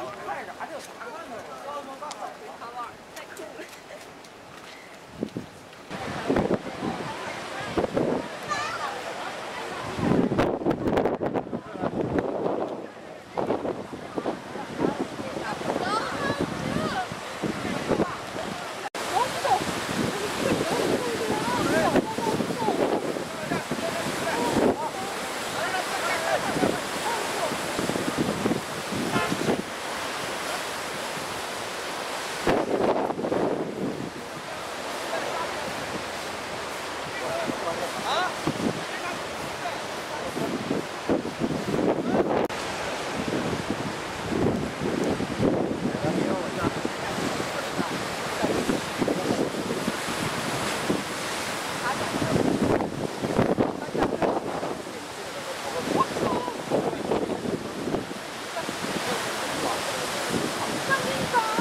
看着还得有啥看的？ 太重了。 上面走。